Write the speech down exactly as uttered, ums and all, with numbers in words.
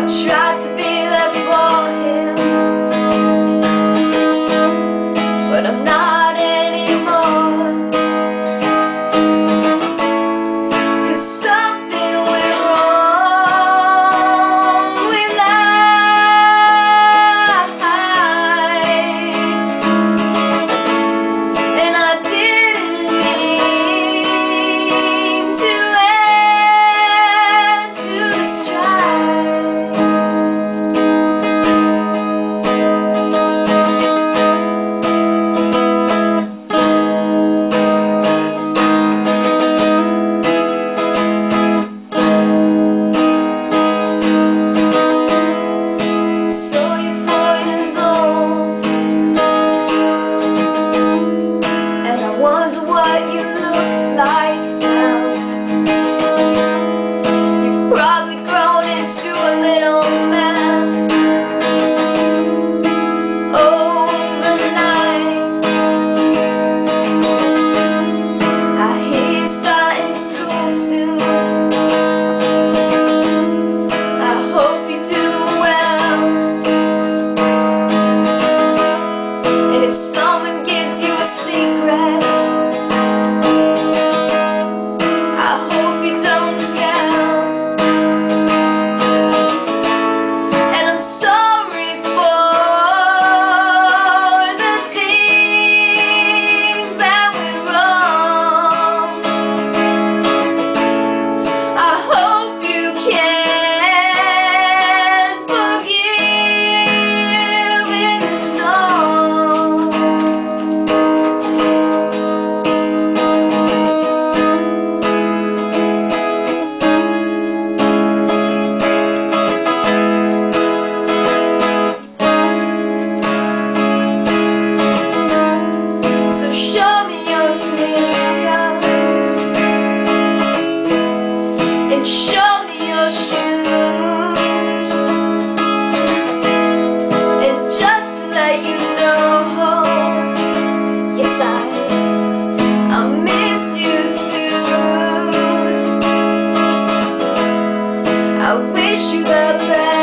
tried to be there for him, but I'm not anymore. 'Cause something went wrong with life, and I didn't mean to add to the strife. What you look like now. You've probably grown into a little man overnight. I hear you're starting school soon. I hope you do well. And if someone gives you a secret, I hope you don't tell. And I'm sorry for the things that went wrong. I hope you can forgive in the song. And show me your shoes, and just to let you know, yes, I, I miss you too. I wish you the best.